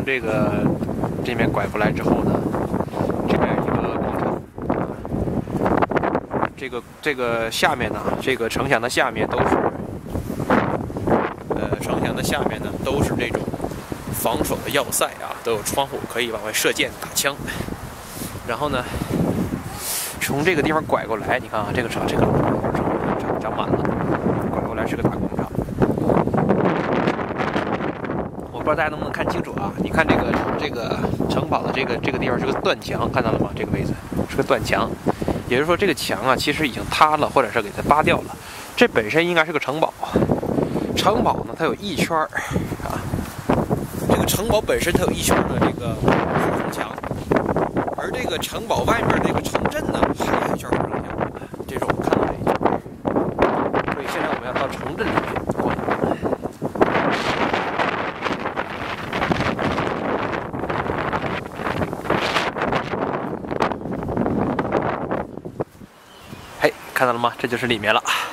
这个这面拐过来之后呢，这边有一个广场。这个下面呢，这个城墙的下面都是，城墙的下面呢都是这种防守的要塞啊，都有窗户可以往外射箭打枪。然后呢，从这个地方拐过来，你看啊，这个长满了，拐过来是个大广场。我不知道大家能不能看清楚啊？你看这个城堡的这个地方是个断墙，看到了吗？这个位置是个断墙。也就是说，这个墙啊，其实已经塌了，或者是给它扒掉了。这本身应该是个城堡，城堡呢，它有一圈啊，这个城堡本身它有一圈的这个护城墙，而这个城堡外面这个城镇呢，还有一圈护城墙。这是我们看到这一圈，所以现在我们要到城镇里去逛。看到了吗？这就是里面了。